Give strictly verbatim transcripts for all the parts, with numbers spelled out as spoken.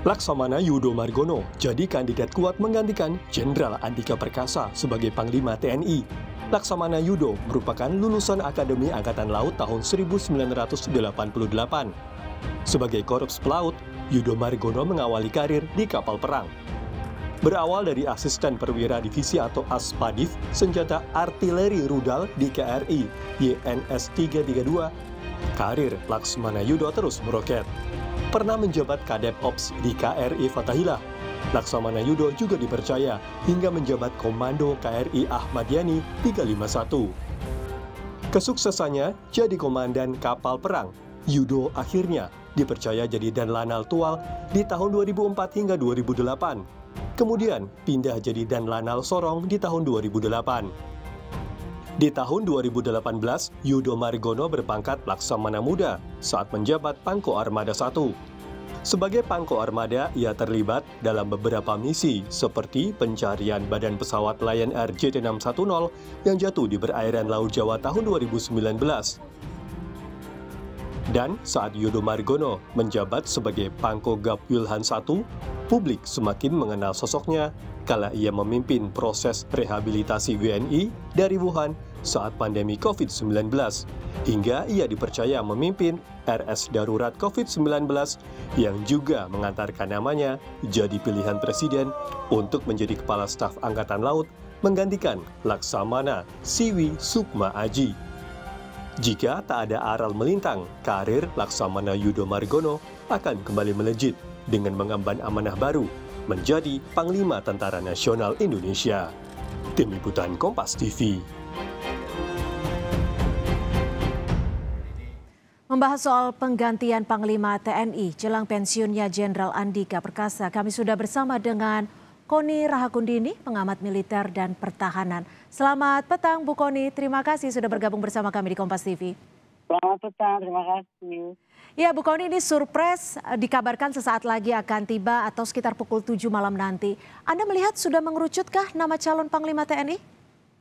Laksamana Yudo Margono jadi kandidat kuat menggantikan Jenderal Andika Perkasa sebagai Panglima T N I. Laksamana Yudo merupakan lulusan Akademi Angkatan Laut tahun seribu sembilan ratus delapan puluh delapan. Sebagai korps pelaut, Yudo Margono mengawali karir di kapal perang. Berawal dari asisten perwira divisi atau Aspadif, senjata artileri rudal di K R I Y N S tiga tiga dua, karir Laksamana Yudo terus meroket. Pernah menjabat Kadep Ops di K R I Fatahillah, Laksamana Yudo juga dipercaya hingga menjabat Komando K R I Ahmad Yani tiga lima satu. Kesuksesannya jadi komandan kapal perang, Yudo akhirnya dipercaya jadi Danlanal Tual di tahun dua ribu empat hingga dua ribu delapan. Kemudian pindah jadi Danlanal Sorong di tahun dua ribu delapan. Di tahun dua ribu delapan belas, Yudo Margono berpangkat Laksamana Muda saat menjabat Pangko Armada satu. Sebagai Pangko Armada, ia terlibat dalam beberapa misi seperti pencarian badan pesawat Lion Air J T enam satu nol yang jatuh di perairan Laut Jawa tahun dua ribu sembilan belas. Dan saat Yudo Margono menjabat sebagai Pangko Gap Wilhan satu, publik semakin mengenal sosoknya kala ia memimpin proses rehabilitasi W N I dari Wuhan saat pandemi COVID sembilan belas, hingga ia dipercaya memimpin R S Darurat COVID sembilan belas yang juga mengantarkan namanya jadi pilihan presiden untuk menjadi Kepala Staf Angkatan Laut menggantikan Laksamana Siwi Sukma Aji. Jika tak ada aral melintang, karir Laksamana Yudo Margono akan kembali melejit dengan mengemban amanah baru menjadi Panglima Tentara Nasional Indonesia. Tim Liputan Kompas T V. Membahas soal penggantian Panglima T N I jelang pensiunnya Jenderal Andika Perkasa, kami sudah bersama dengan Koni Rahakundini, pengamat militer dan pertahanan. Selamat petang Bu Koni, terima kasih sudah bergabung bersama kami di Kompas T V. Selamat petang, terima kasih. Ya Bu Koni, ini surprise dikabarkan sesaat lagi akan tiba atau sekitar pukul tujuh malam nanti. Anda melihat sudah mengerucutkah nama calon Panglima T N I?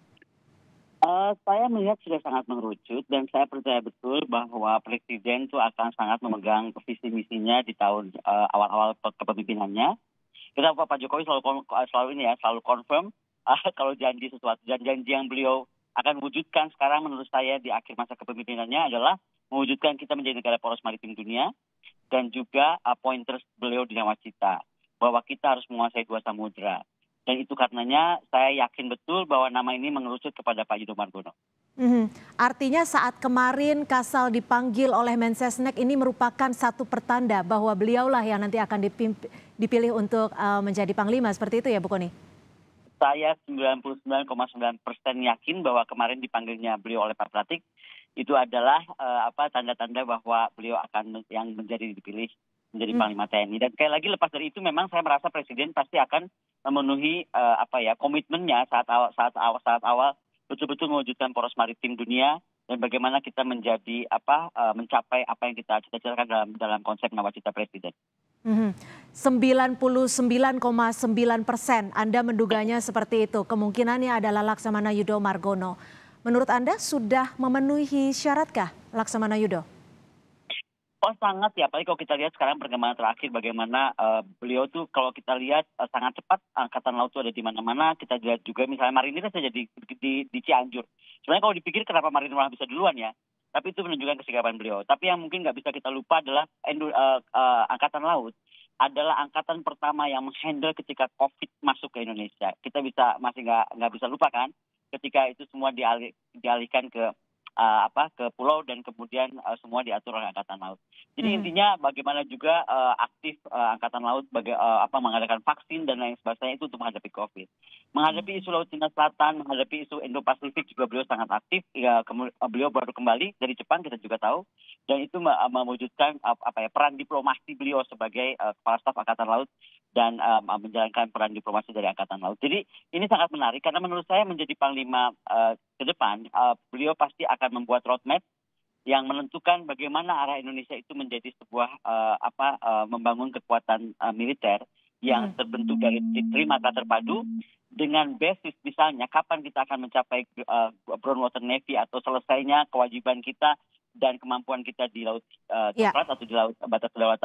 Uh, saya melihat sudah sangat mengerucut dan saya percaya betul bahwa Presiden itu akan sangat memegang visi misinya di tahun uh, awal-awal kepemimpinannya. Kita Pak Jokowi selalu selalu ini ya selalu confirm uh, kalau janji sesuatu dan janji yang beliau akan wujudkan sekarang menurut saya di akhir masa kepemimpinannya adalah mewujudkan kita menjadi negara poros maritim dunia dan juga uh, pointers beliau di nawacita bahwa kita harus menguasai dua samudera. Dan itu karenanya saya yakin betul bahwa nama ini mengerucut kepada Pak Yudo Margono. Hmm, artinya saat kemarin Kasal dipanggil oleh Mensesnek ini merupakan satu pertanda bahwa beliaulah yang nanti akan dipilih untuk uh, menjadi Panglima, seperti itu ya Bu Koni? Saya sembilan puluh sembilan koma sembilan persen yakin bahwa kemarin dipanggilnya beliau oleh Pak Pratik itu adalah uh, apa tanda-tanda bahwa beliau akan yang menjadi dipilih menjadi hmm. Panglima T N I. Dan sekali lagi lepas dari itu memang saya merasa Presiden pasti akan memenuhi uh, apa ya komitmennya saat awal saat awal saat awal betul-betul mewujudkan poros maritim dunia dan bagaimana kita menjadi apa uh, mencapai apa yang kita cita-citakan dalam dalam konsep nawacita Presiden. Hmm. sembilan puluh sembilan koma sembilan persen Anda menduganya seperti itu. Kemungkinannya adalah Laksamana Yudo Margono. Menurut Anda sudah memenuhi syaratkah Laksamana Yudo? Oh sangat ya, apalagi kalau kita lihat sekarang perkembangan terakhir bagaimana uh, beliau tuh kalau kita lihat uh, sangat cepat Angkatan Laut tuh ada di mana-mana. Kita lihat juga misalnya Marinir saja di, di, di Cianjur. Sebenarnya kalau dipikir kenapa Marinir malah bisa duluan ya, tapi itu menunjukkan kesigapan beliau. Tapi yang mungkin nggak bisa kita lupa adalah uh, uh, Angkatan Laut adalah angkatan pertama yang menghandle ketika COVID masuk ke Indonesia. Kita bisa masih nggak nggak bisa lupa kan, ketika itu semua dialih, dialihkan ke Uh, apa ke pulau dan kemudian uh, semua diatur oleh Angkatan Laut. Jadi hmm. intinya bagaimana juga uh, aktif uh, Angkatan Laut baga uh, apa mengadakan vaksin dan lain sebagainya itu untuk menghadapi COVID. Menghadapi hmm. isu Laut Cina Selatan, menghadapi isu Indo-Pasifik juga beliau sangat aktif. Ya, uh, beliau baru kembali dari Jepang kita juga tahu dan itu uh, mewujudkan uh, apa ya peran diplomasi beliau sebagai uh, Kepala Staf Angkatan Laut dan uh, menjalankan peran diplomasi dari Angkatan Laut. Jadi ini sangat menarik karena menurut saya menjadi Panglima uh, ke depan uh, beliau pasti akan membuat roadmap yang menentukan bagaimana arah Indonesia itu menjadi sebuah uh, apa uh, membangun kekuatan uh, militer yang terbentuk dari tri mata terpadu dengan basis misalnya kapan kita akan mencapai uh, Brown Water Navy atau selesainya kewajiban kita dan kemampuan kita di laut uh, coklat yeah. atau di laut batas kedaulatan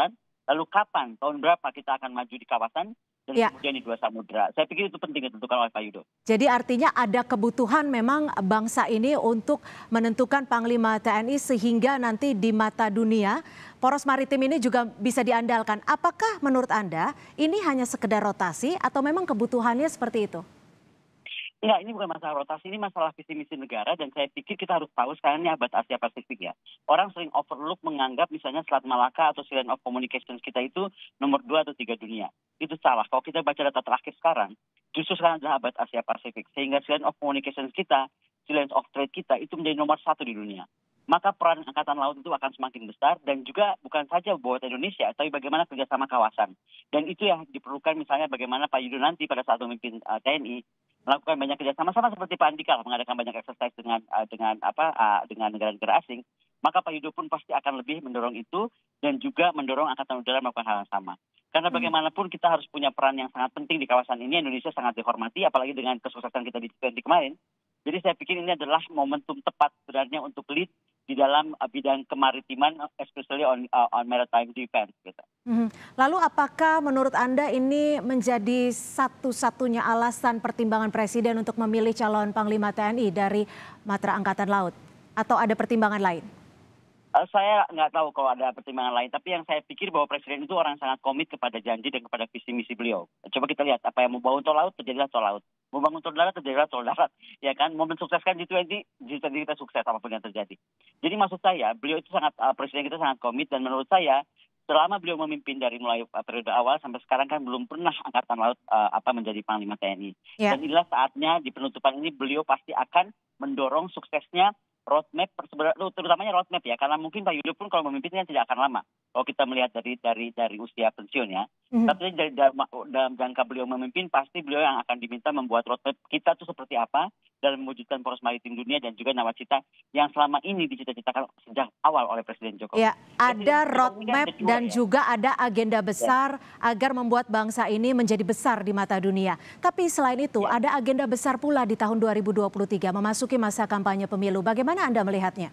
Lalu kapan, tahun berapa kita akan maju di kawasan dan Ya. kemudian di dua samudera. Saya pikir itu penting ditentukan oleh Pak Yudo. Jadi artinya ada kebutuhan memang bangsa ini untuk menentukan Panglima T N I sehingga nanti di mata dunia poros maritim ini juga bisa diandalkan. Apakah menurut Anda ini hanya sekedar rotasi atau memang kebutuhannya seperti itu? Enggak, ini bukan masalah rotasi, ini masalah visi misi negara dan saya pikir kita harus tahu sekarang ini abad Asia Pasifik ya. Orang sering overlook menganggap misalnya Selat Malaka atau Silent of Communications kita itu nomor dua atau tiga dunia. Itu salah. Kalau kita baca data terakhir sekarang, justru sekarang adalah abad Asia Pasifik. Sehingga Silent of Communications kita, Silent of Trade kita itu menjadi nomor satu di dunia. Maka peran Angkatan Laut itu akan semakin besar dan juga bukan saja buat Indonesia, tapi bagaimana kerjasama kawasan. Dan itu yang diperlukan misalnya bagaimana Pak Yudo nanti pada saat memimpin uh, T N I melakukan banyak kerjasama sama seperti Pak Andika mengadakan banyak exercise dengan uh, dengan apa uh, dengan negara-negara asing, maka Pak Yudo pun pasti akan lebih mendorong itu dan juga mendorong Angkatan Udara melakukan hal yang sama. Karena bagaimanapun kita harus punya peran yang sangat penting di kawasan ini. Indonesia sangat dihormati apalagi dengan kesuksesan kita di G dua puluh kemarin. Jadi saya pikir ini adalah momentum tepat sebenarnya untuk lead di dalam uh, bidang kemaritiman, especially on uh, on maritime defense. Gitu. Mhm. Lalu apakah menurut Anda ini menjadi satu-satunya alasan pertimbangan Presiden untuk memilih calon Panglima T N I dari Matra Angkatan Laut? Atau ada pertimbangan lain? Uh, saya nggak tahu kalau ada pertimbangan lain, tapi yang saya pikir bahwa Presiden itu orang sangat komit kepada janji dan kepada visi misi beliau. Coba kita lihat apa yang mau bangun tol laut, terjadilah tol laut. Mau bangun tol darat, terjadilah tol darat. Ya kan, mau mensukseskan G dua puluh, G dua puluh kita sukses apapun yang terjadi. Jadi maksud saya, beliau itu sangat, uh, Presiden kita sangat komit dan menurut saya, selama beliau memimpin dari mulai uh, periode awal sampai sekarang kan belum pernah Angkatan Laut uh, apa menjadi Panglima T N I. Ya. Dan inilah saatnya di penutupan ini beliau pasti akan mendorong suksesnya roadmap, terutamanya roadmap ya, karena mungkin Pak Yudo pun kalau memimpinnya tidak akan lama. Kalau kita melihat dari dari dari usia pensiun ya, mm-hmm. tapi dari, dalam, dalam jangka beliau memimpin pasti beliau yang akan diminta membuat roadmap kita tuh seperti apa dalam mewujudkan poros maritim dunia dan juga nawacita yang selama ini dicita-citakan sejak awal oleh Presiden Jokowi. Ya, ada Jadi, roadmap kan dan ya. juga ada agenda besar ya. Agar membuat bangsa ini menjadi besar di mata dunia. Tapi selain itu ya. Ada agenda besar pula di tahun dua ribu dua puluh tiga memasuki masa kampanye pemilu. Bagaimana Anda melihatnya?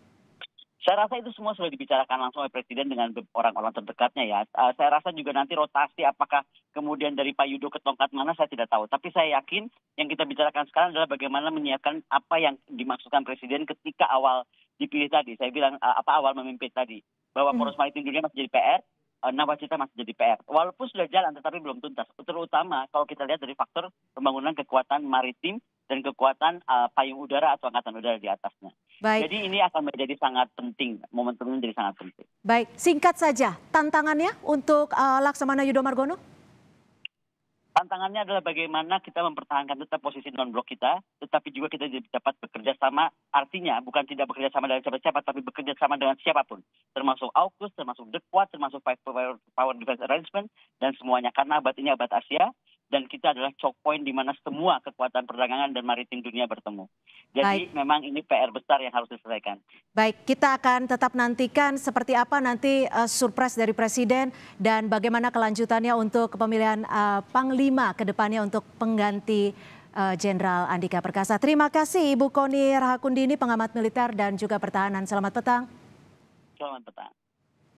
Saya rasa itu semua sudah dibicarakan langsung oleh Presiden dengan orang-orang terdekatnya ya. Uh, saya rasa juga nanti rotasi apakah kemudian dari Pak Yudo ke tongkat mana saya tidak tahu. Tapi saya yakin yang kita bicarakan sekarang adalah bagaimana menyiapkan apa yang dimaksudkan Presiden ketika awal dipilih tadi. Saya bilang uh, apa awal memimpin tadi. Bahwa poros maritim dunia masih jadi P R, uh, nawacita masih jadi P R. Walaupun sudah jalan tetapi belum tuntas. Terutama kalau kita lihat dari faktor pembangunan kekuatan maritim dan kekuatan uh, payung udara atau angkatan udara di atasnya. Baik. Jadi ini akan menjadi sangat penting, momentum ini menjadi sangat penting. Baik, singkat saja tantangannya untuk uh, Laksamana Yudo Margono? Tantangannya adalah bagaimana kita mempertahankan tetap posisi non-blok kita, tetapi juga kita dapat bekerja sama, artinya bukan tidak bekerja sama dengan siapa-siapa, tapi bekerja sama dengan siapapun. Termasuk AUKUS, termasuk The Quad, termasuk Power, Power Defense Arrangement, dan semuanya. Karena abad ini abad Asia, dan kita adalah choke point di mana semua kekuatan perdagangan dan maritim dunia bertemu. Jadi Baik. memang ini P R besar yang harus diselesaikan. Baik, kita akan tetap nantikan seperti apa nanti uh, surprise dari Presiden dan bagaimana kelanjutannya untuk kepemilihan uh, Panglima ke depannya untuk pengganti Jenderal uh, Andika Perkasa. Terima kasih Ibu Koni Rahakundini, pengamat militer dan juga pertahanan. Selamat petang. Selamat petang.